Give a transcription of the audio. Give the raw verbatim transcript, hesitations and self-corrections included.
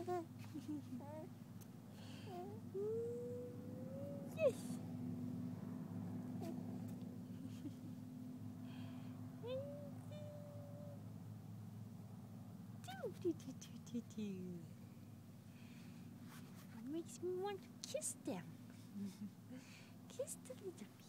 Yes. Do, do, do, do, do. Makes me want to kiss them. Kiss the little bit.